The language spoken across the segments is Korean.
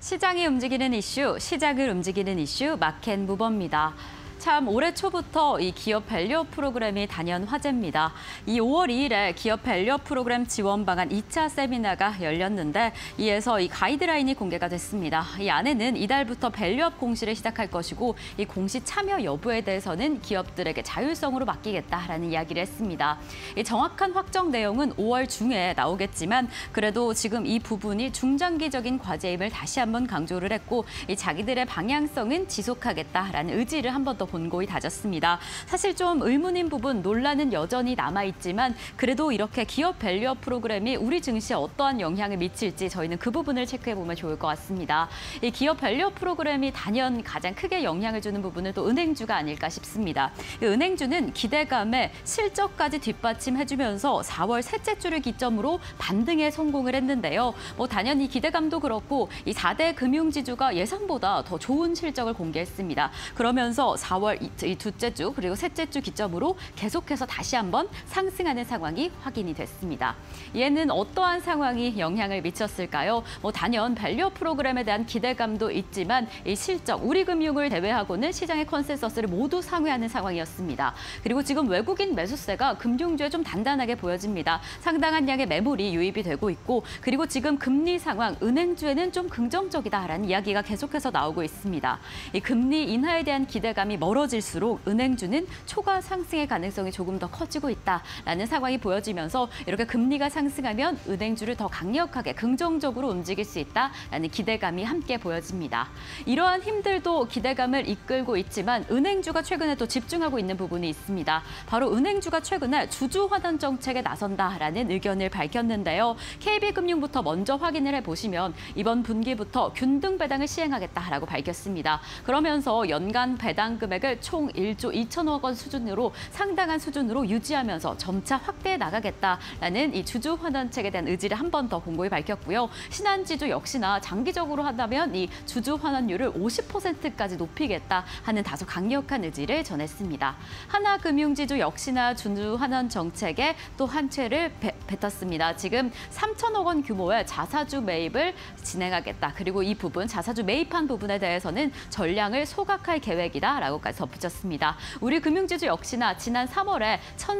시장이 움직이는 이슈, 시장을 움직이는 이슈 마켓 무버입니다. 참 올해 초부터 이 기업 밸류업 프로그램이 단연 화제입니다. 이 5월 2일에 기업 밸류업 프로그램 지원 방안 2차 세미나가 열렸는데 이에서 이 가이드라인이 공개가 됐습니다. 이 안에는 이달부터 밸류업 공시를 시작할 것이고 이 공시 참여 여부에 대해서는 기업들에게 자율성으로 맡기겠다라는 이야기를 했습니다. 이 정확한 확정 내용은 5월 중에 나오겠지만 그래도 지금 이 부분이 중장기적인 과제임을 다시 한번 강조를 했고 이 자기들의 방향성은 지속하겠다라는 의지를 한 번 더 본고이 다졌습니다. 사실 좀 의문인 부분, 논란은 여전히 남아있지만 그래도 이렇게 기업 밸류업 프로그램이 우리 증시에 어떠한 영향을 미칠지 저희는 그 부분을 체크해보면 좋을 것 같습니다. 이 기업 밸류업 프로그램이 단연 가장 크게 영향을 주는 부분은 또 은행주가 아닐까 싶습니다. 이 은행주는 기대감에 실적까지 뒷받침해주면서 4월 셋째 주를 기점으로 반등에 성공을 했는데요. 당연히 기대감도 그렇고 이 4대 금융지주가 예상보다 더 좋은 실적을 공개했습니다. 그러면서 4월 이 둘째 주 그리고 셋째 주 기점으로 계속해서 다시 한번 상승하는 상황이 확인이 됐습니다. 얘는 어떠한 상황이 영향을 미쳤을까요? 단연 밸류업 프로그램에 대한 기대감도 있지만 이 실적, 우리 금융을 제외하고는 시장의 컨센서스를 모두 상회하는 상황이었습니다. 그리고 지금 외국인 매수세가 금융주에 좀 단단하게 보여집니다. 상당한 양의 매물이 유입이 되고 있고 그리고 지금 금리 상황, 은행주에는 좀 긍정적이다라는 이야기가 계속해서 나오고 있습니다. 이 금리 인하에 대한 기대감이 멀어질수록 은행주는 초과 상승의 가능성이 조금 더 커지고 있다라는 상황이 보여지면서 이렇게 금리가 상승하면 은행주를 더 강력하게 긍정적으로 움직일 수 있다라는 기대감이 함께 보여집니다. 이러한 힘들도 기대감을 이끌고 있지만 은행주가 최근에 또 집중하고 있는 부분이 있습니다. 바로 은행주가 최근에 주주 환원 정책에 나선다라는 의견을 밝혔는데요. KB금융부터 먼저 확인을 해보시면 이번 분기부터 균등 배당을 시행하겠다라고 밝혔습니다. 그러면서 연간 배당 금액을 총 1조 2천억 원 수준으로 상당한 수준으로 유지하면서 점차 확대해 나가겠다라는 이 주주 환원책에 대한 의지를 한 번 더 공고히 밝혔고요. 신한지주 역시나 장기적으로 한다면 이 주주 환원율을 50%까지 높이겠다 하는 다소 강력한 의지를 전했습니다. 하나금융지주 역시나 주주 환원 정책에 또 한 채를 뱉었습니다. 지금 3천억 원 규모의 자사주 매입을 진행하겠다. 그리고 이 부분, 자사주 매입한 부분에 대해서는 전량을 소각할 계획이다라고까지 덧붙였습니다. 우리 금융지주 역시나 지난 3월에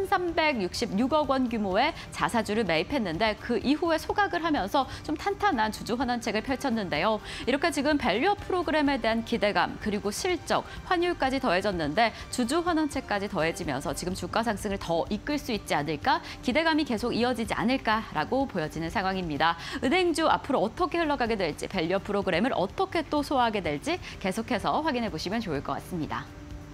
1,366억 원 규모의 자사주를 매입했는데 그 이후에 소각을 하면서 좀 탄탄한 주주 환원책을 펼쳤는데요. 이렇게 지금 밸류업 프로그램에 대한 기대감 그리고 실적, 환율까지 더해졌는데 주주 환원책까지 더해지면서 지금 주가 상승을 더 이끌 수 있지 않을까? 기대감이 계속 이어지지 않을까라고 보여지는 상황입니다. 은행주 앞으로 어떻게 흘러가게 될지, 밸류업 프로그램을 어떻게 또 소화하게 될지 계속해서 확인해 보시면 좋을 것 같습니다.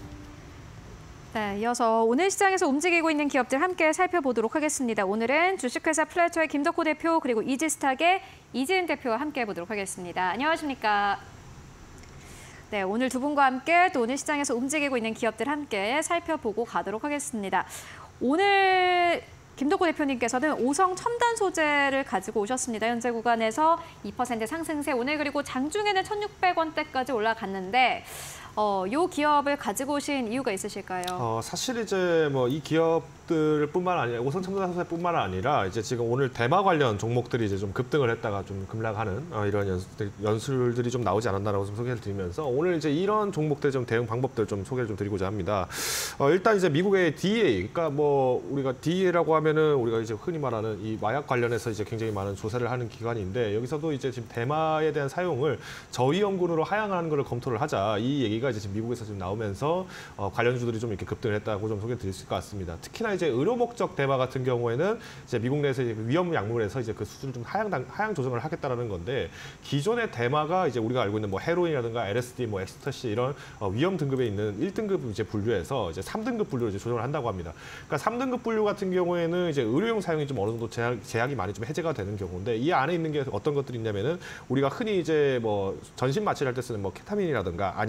네, 이어서 오늘 시장에서 움직이고 있는 기업들 함께 살펴보도록 하겠습니다. 오늘은 주식회사 플래터의 김덕호 대표 그리고 이지스탁의 이지은 대표와 함께 보도록 하겠습니다. 안녕하십니까? 네, 오늘 두 분과 함께 또 오늘 시장에서 움직이고 있는 기업들 함께 살펴보고 가도록 하겠습니다. 오늘 김덕호 대표님께서는 오성 첨단 소재를 가지고 오셨습니다. 현재 구간에서 2% 상승세, 오늘 그리고 장중에는 1,600원대까지 올라갔는데 이 기업을 가지고 오신 이유가 있으실까요? 사실 이제 이 기업들뿐만 아니라 오성 첨단 소재뿐만 아니라 이제 지금 오늘 대마 관련 종목들이 이제 좀 급등을 했다가 좀 급락하는 이런 연술들이 좀 나오지 않았나라고 좀 소개를 드리면서 오늘 이제 이런 종목들 좀 대응 방법들 좀 소개를 좀 드리고자 합니다. 일단 이제 미국의 DEA, 그러니까 우리가 DEA라고 하면은 우리가 이제 흔히 말하는 이 마약 관련해서 이제 굉장히 많은 조사를 하는 기관인데 여기서도 이제 지금 대마에 대한 사용을 저위험군으로 하향하는 것을 검토를 하자 이 얘기가 이제 지금 미국에서 지금 나오면서 관련주들이 좀 이렇게 급등을 했다고 좀 소개드릴 수 있을 것 같습니다. 특히나 이제 의료 목적 대마 같은 경우에는 이제 미국 내에서 이제 위험 약물에서 이제 그 수준을 좀 하향 조정을 하겠다라는 건데 기존의 대마가 이제 우리가 알고 있는 헤로인이라든가 LSD, 엑스터시 이런 위험 등급에 있는 1등급 이제 분류에서 이제 3등급 분류로 이제 조정을 한다고 합니다. 그러니까 3등급 분류 같은 경우에는 이제 의료용 사용이 좀 어느 정도 제약이 많이 좀 해제가 되는 경우인데 이 안에 있는 게 어떤 것들이 있냐면은 우리가 흔히 이제 전신 마취를 할 때 쓰는 케타민이라든가 아니면은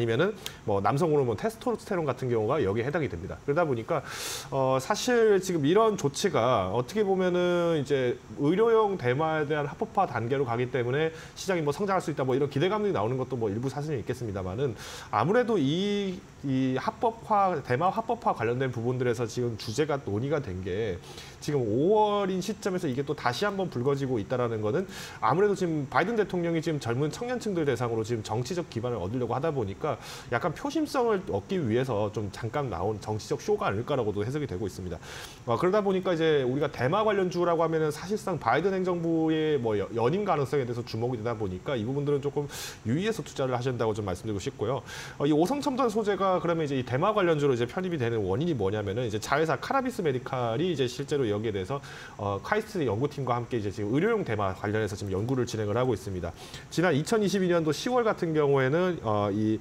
뭐 남성 호르몬 테스토스테론 같은 경우가 여기에 해당이 됩니다. 그러다 보니까 사실 지금 이런 조치가 어떻게 보면은 이제 의료용 대마에 대한 합법화 단계로 가기 때문에 시장이 뭐 성장할 수 있다 뭐 이런 기대감이 나오는 것도 뭐 일부 사실은 있겠습니다만은 아무래도 이 합법화 대마 합법화 관련된 부분들에서 지금 주제가 논의가 된 게 지금 5월인 시점에서 이게 또 다시 한번 불거지고 있다라는 거는 아무래도 지금 바이든 대통령이 지금 젊은 청년층들 대상으로 지금 정치적 기반을 얻으려고 하다 보니까 약간 표심성을 얻기 위해서 좀 잠깐 나온 정치적 쇼가 아닐까라고도 해석이 되고 있습니다. 그러다 보니까 이제 우리가 대마 관련주라고 하면은 사실상 바이든 행정부의 뭐 연임 가능성에 대해서 주목이 되다 보니까 이 부분들은 조금 유의해서 투자를 하신다고 좀 말씀드리고 싶고요. 이 오성첨단 소재가 그러면 이제 이 대마 관련주로 이제 편입이 되는 원인이 뭐냐면은 이제 자회사 카나비스 메디칼이 이제 실제로 여기에 대해서 카이스트 연구팀과 함께 이제 지금 의료용 대마 관련해서 지금 연구를 진행을 하고 있습니다. 지난 2022년도 10월 같은 경우에는 이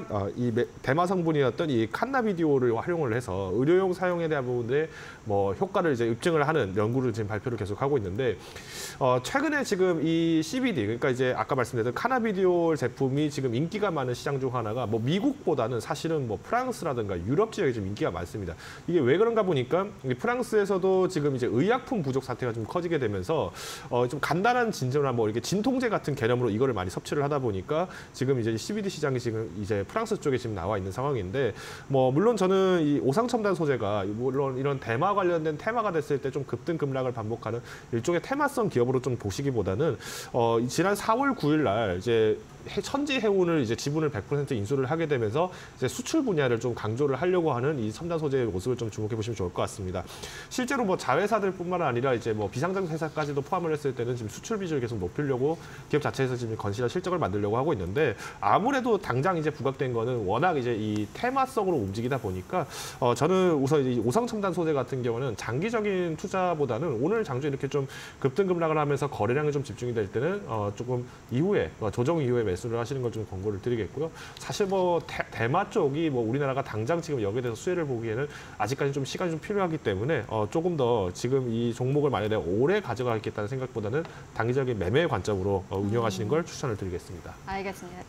대마 성분이었던 이 칸나비디올을 활용을 해서 의료용 사용에 대한 부분들의 뭐 효과를 이제 입증을 하는 연구를 지금 발표를 계속하고 있는데 최근에 지금 이 CBD 그러니까 이제 아까 말씀드렸던 카나비디올 제품이 지금 인기가 많은 시장 중 하나가 뭐 미국보다는 사실은 뭐 프랑스라든가 유럽 지역에 좀 인기가 많습니다. 이게 왜 그런가 보니까 프랑스에서도 지금 이제 의약품 부족 사태가 좀 커지게 되면서 좀 간단한 진저나 뭐 이렇게 진통제 같은 개념으로 이거를 많이 섭취를 하다 보니까 지금 이제 CBD 시장이 지금 이제 프랑스 쪽에 지금 나와 있는 상황인데 뭐 물론 저는 이 오상첨단 소재가 물론 이런 대마 관련된 테마가 됐을 때 좀 급등 급락을 반복하는 일종의 테마성 기업으로 좀 보시기보다는 지난 4월 9일 날 이제 천지 해운을 이제 지분을 100% 인수를 하게 되면서 이제 수출 분야를 좀 강조를 하려고 하는 이 첨단 소재의 모습을 좀 주목해 보시면 좋을 것 같습니다. 실제로 뭐 자회사들뿐만 아니라 이제 뭐 비상장 회사까지도 포함을 했을 때는 지금 수출 비중을 계속 높이려고 기업 자체에서 지금 건실한 실적을 만들려고 하고 있는데 아무래도 당장 이제 부각된 거는 워낙 이제 이 테마성으로 움직이다 보니까 저는 우선 이 오성첨단 소재 같은 경우는 장기적인 투자보다는 오늘 장주 이렇게 좀 급등급락을 하면서 거래량이 좀 집중이 될 때는 조금 이후에 조정 이후에 매수를 하시는 걸 좀 권고를 드리겠고요. 사실 뭐 대마 쪽이 뭐 우리나라가 당장 지금 여기에 대해서 수혜를 보기에는 아직까지 좀 시간이 좀 필요하기 때문에 조금 더 지금 이 종목을 만약에 오래 가져가겠다는 생각보다는 단기적인 매매 관점으로 운영하시는 걸 추천을 드리겠습니다. 알겠습니다.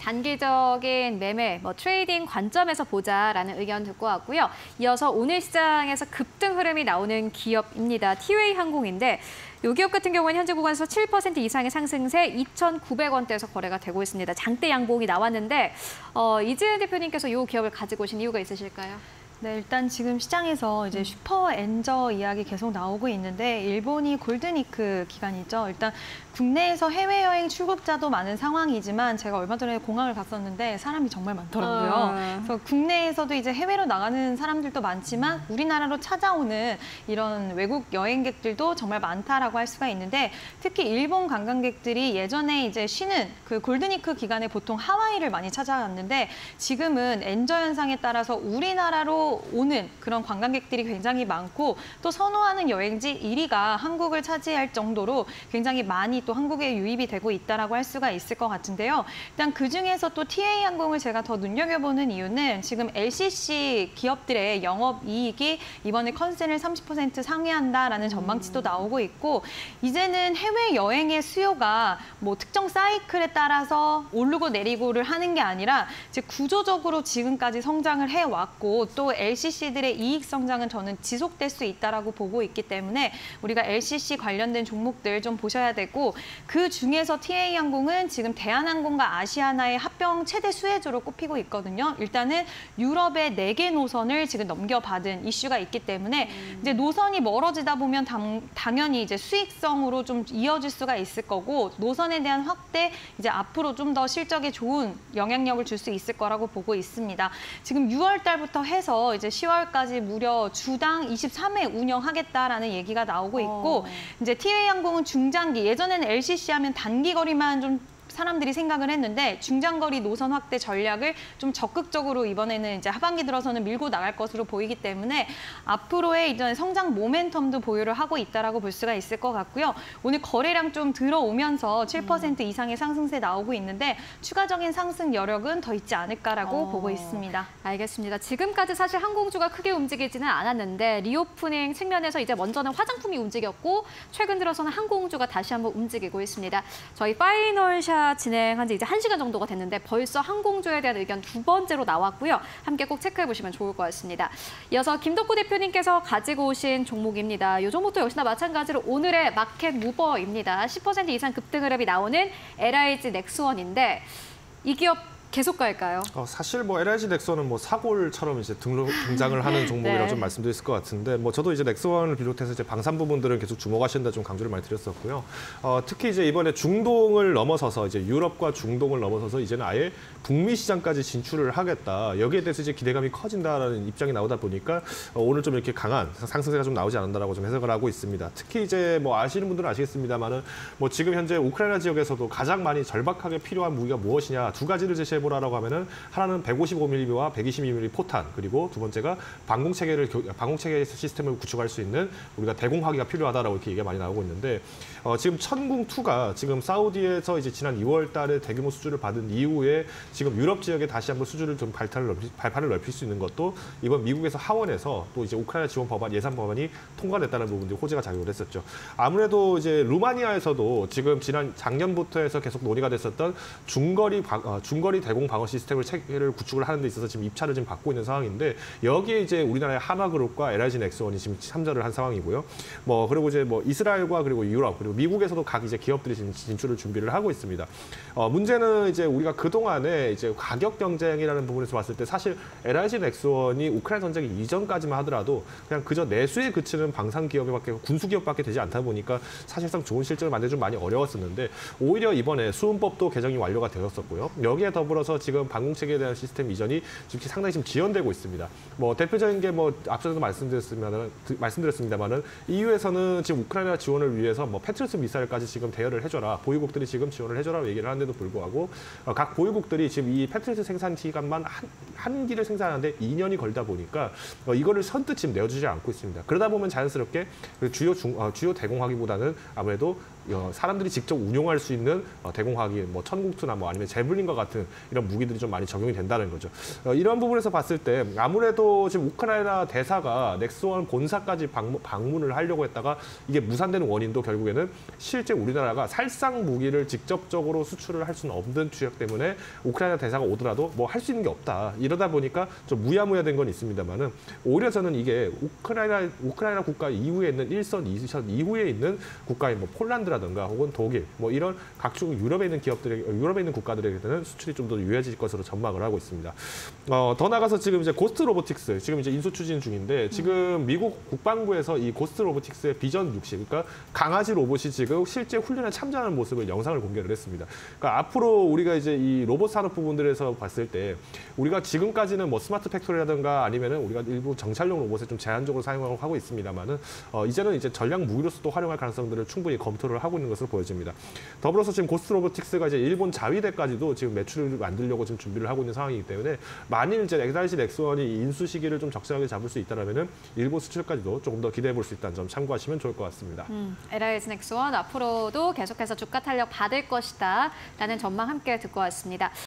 단기적인 매매, 뭐 트레이딩 관점에서 보자라는 의견 듣고 왔고요. 이어서 오늘 시장에서 급등 흐름이 나오는 기업입니다. 티웨이 항공인데 이 기업 같은 경우는 현재 구간에서 7% 이상의 상승세 2,900원대에서 거래가 되고 있습니다. 장대 양봉이 나왔는데 이지은 대표님께서 이 기업을 가지고 오신 이유가 있으실까요? 네, 일단 지금 시장에서 이제 슈퍼 엔저 이야기 계속 나오고 있는데 일본이 골든위크 기간이죠. 일단 국내에서 해외여행 출국자도 많은 상황이지만 제가 얼마 전에 공항을 갔었는데 사람이 정말 많더라고요. 그래서 국내에서도 이제 해외로 나가는 사람들도 많지만 우리나라로 찾아오는 이런 외국 여행객들도 정말 많다라고 할 수가 있는데 특히 일본 관광객들이 예전에 이제 쉬는 그 골든위크 기간에 보통 하와이를 많이 찾아갔는데 지금은 엔저 현상에 따라서 우리나라로 오는 그런 관광객들이 굉장히 많고 또 선호하는 여행지 1위가 한국을 차지할 정도로 굉장히 많이 또 한국에 유입이 되고 있다라고 할 수가 있을 것 같은데요. 일단 그중에서 또 TA 항공을 제가 더 눈여겨보는 이유는 지금 LCC 기업들의 영업이익이 이번에 컨센을 30% 상회한다라는 전망치도 나오고 있고 이제는 해외여행의 수요가 뭐 특정 사이클에 따라서 오르고 내리고를 하는 게 아니라 이제 구조적으로 지금까지 성장을 해왔고 또 LCC들의 이익 성장은 저는 지속될 수 있다라고 보고 있기 때문에 우리가 LCC 관련된 종목들 좀 보셔야 되고 그 중에서 TA 항공은 지금 대한항공과 아시아나의 합병 최대 수혜주로 꼽히고 있거든요. 일단은 유럽의 4개 노선을 지금 넘겨받은 이슈가 있기 때문에 이제 노선이 멀어지다 보면 당연히 이제 수익성으로 좀 이어질 수가 있을 거고 노선에 대한 확대 이제 앞으로 좀 더 실적에 좋은 영향력을 줄 수 있을 거라고 보고 있습니다. 지금 6월 달부터 해서 이제 10월까지 무려 주당 23회 운영하겠다라는 얘기가 나오고 있고 이제 TA 항공은 중장기 예전에는 LCC 하면 단기 거리만 좀 사람들이 생각을 했는데 중장거리 노선 확대 전략을 좀 적극적으로 이번에는 이제 하반기 들어서는 밀고 나갈 것으로 보이기 때문에 앞으로의 이제 성장 모멘텀도 보유를 하고 있다라고 볼 수가 있을 것 같고요. 오늘 거래량 좀 들어오면서 7% 이상의 상승세 나오고 있는데 추가적인 상승 여력은 더 있지 않을까라고 보고 있습니다. 알겠습니다. 지금까지 사실 항공주가 크게 움직이지는 않았는데 리오프닝 측면에서 이제 먼저는 화장품이 움직였고 최근 들어서는 항공주가 다시 한번 움직이고 있습니다. 저희 파이널 샷 시사 진행한 지 이제 1시간 정도가 됐는데 벌써 항공주에 대한 의견 2번째로 나왔고요. 함께 꼭 체크해 보시면 좋을 것 같습니다. 이어서 김덕구 대표님께서 가지고 오신 종목입니다. 이 종목도 역시나 마찬가지로 오늘의 마켓 무버입니다. 10% 이상 급등 흐름이 나오는 LIG 넥스원인데 이 기업 계속 갈까요? 사실 뭐 LIG 넥스원은 뭐 사골처럼 이제 등장을 하는 종목이라고 네. 좀 말씀드릴 것 같은데, 뭐 저도 이제 넥스원을 비롯해서 이제 방산 부분들은 계속 주목하신다 좀 강조를 많이 드렸었고요. 특히 이제 이번에 중동을 넘어서서 이제 유럽과 중동을 넘어서서 이제는 아예 북미 시장까지 진출을 하겠다. 여기에 대해서 이제 기대감이 커진다라는 입장이 나오다 보니까 오늘 좀 이렇게 강한 상승세가 좀 나오지 않았나라고 좀 해석을 하고 있습니다. 특히 이제 뭐 아시는 분들은 아시겠습니다만은 뭐 지금 현재 우크라이나 지역에서도 가장 많이 절박하게 필요한 무기가 무엇이냐 두 가지를 제시해 보라라고 하면은 하나는 155mm와 122mm 포탄, 그리고 두 번째가 방공체계 시스템을 구축할 수 있는 우리가 대공화기가 필요하다라고 이렇게 얘기가 많이 나오고 있는데, 지금 천궁2가 지금 사우디에서 이제 지난 2월 달에 대규모 수주를 받은 이후에 지금 유럽 지역에 다시 한번 수주를 좀 발판을 넓힐 수 있는 것도 이번 미국에서 하원에서 또 이제 우크라이나 지원 법안, 예산 법안이 통과됐다는 부분들이 호재가 작용을 했었죠. 아무래도 이제 루마니아에서도 지금 작년부터 해서 계속 논의가 됐었던 중거리 대공 방어 시스템을 체계를 구축을 하는 데 있어서 지금 입찰을 지금 받고 있는 상황인데, 여기에 이제 우리나라의 하나그룹과 LIG 넥스원이 지금 참전을 한 상황이고요. 뭐 그리고 이제 뭐 이스라엘과 그리고 유럽 그리고 미국에서도 각 이제 기업들이 지금 진출을 준비를 하고 있습니다. 문제는 이제 우리가 그동안에 이제 가격 경쟁이라는 부분에서 봤을 때 사실 LIG 넥스원이 우크라이나 전쟁 이전까지만 하더라도 그냥 그저 내수에 그치는 방산 기업밖에, 군수 기업밖에 되지 않다 보니까 사실상 좋은 실적을 만들기 좀 많이 어려웠었는데, 오히려 이번에 수은법도 개정이 완료가 되었었고요. 여기에 더불어서 지금 방공체계에 대한 시스템 이전이 지금 상당히 지금 지연되고 있습니다. 뭐 대표적인 게 뭐 앞서도 말씀드렸습니다만은 EU에서는 지금 우크라이나 지원을 위해서 뭐 패트리어트 미사일까지 지금 대여를 해줘라, 보유국들이 지금 지원을 해줘라 얘기를 하는데도 불구하고 각 보유국들이 지금 이 패트리어트 생산 기간만 한 기를 생산하는데 2년이 걸다 보니까 이거를 선뜻 지금 내어주지 않고 있습니다. 그러다 보면 자연스럽게 그 주요 대공화기보다는 아무래도 사람들이 직접 운용할 수 있는 대공화기, 뭐 천궁2나 뭐 아니면 제블린과 같은 이런 무기들이 좀 많이 적용이 된다는 거죠. 이런 부분에서 봤을 때 아무래도 지금 우크라이나 대사가 넥스원 본사까지 방문을 하려고 했다가 이게 무산되는 원인도 결국에는 실제 우리나라가 살상 무기를 직접적으로 수출을 할 수는 없는 지역 때문에 우크라이나 대사가 오더라도 뭐 할 수 있는 게 없다. 이러다 보니까 좀 무야무야된 건 있습니다만은, 오히려 저는 이게 우크라이나 국가 이후에 있는 1선, 2선 이후에 있는 국가인 뭐 폴란드라든가 혹은 독일, 뭐 이런 각종 유럽에 있는 국가들에게는 수출이 좀 더 유해질 것으로 전망을 하고 있습니다. 더 나가서 지금 이제 고스트 로보틱스 지금 이제 인수 추진 중인데, 지금 미국 국방부에서 이 고스트 로보틱스의 비전 60, 그러니까 강아지 로봇이 지금 실제 훈련에 참전하는 모습을 영상을 공개를 했습니다. 그러니까 앞으로 우리가 이제 이 로봇 산업 부분들에서 봤을 때 우리가 지금까지는 뭐 스마트 팩토리라든가 아니면은 우리가 일부 정찰용 로봇에 좀 제한적으로 사용하고 있습니다만은 이제는 이제 전략 무기로서도 활용할 가능성들을 충분히 검토를 하고 있는 것으로 보여집니다. 더불어서 지금 고스트 로보틱스가 이제 일본 자위대까지도 지금 매출을 만들려고 지금 준비를 하고 있는 상황이기 때문에, 만일 이제 LIG 넥스원이 인수 시기를 좀 적절하게 잡을 수 있다라면은 일본 수출까지도 조금 더 기대해 볼 수 있다는 점 참고하시면 좋을 것 같습니다. LIG 넥스원 앞으로도 계속해서 주가 탄력 받을 것이다 라는 전망 함께 듣고 왔습니다.